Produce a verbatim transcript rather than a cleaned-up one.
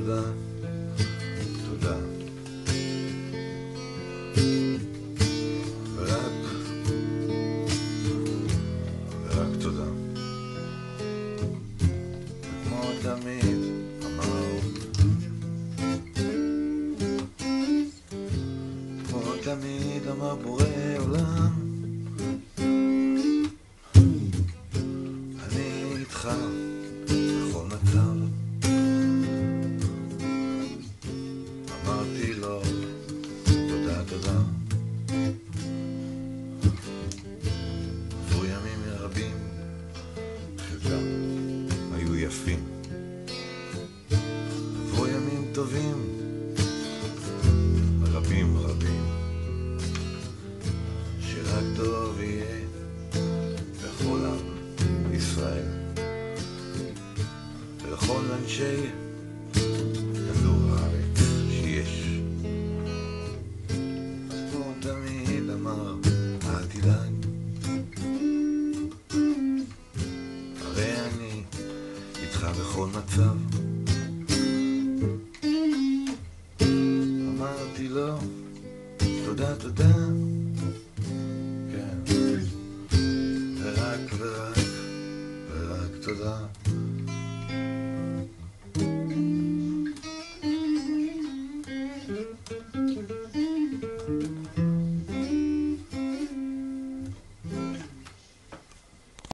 תודה, תודה. ורק, ורק תודה. כמו תמיד אמר, כמו תמיד אמר בורא עולם, אני איתך בכל מצב. אמרתי לו תודה תודה. עברו ימים רבים, חלקם היו יפים, עברו ימים טובים, רבים רבים, שרק טוב יהיה בכל עם ישראל ולכל אנשי כדור הארץ שיש. אז כמו תמיד אמר, אל תדאג, הרי אני איתך בכל מצב. אמרתי לו תודה תודה, כן, ורק ורק ורק תודה. Thank you.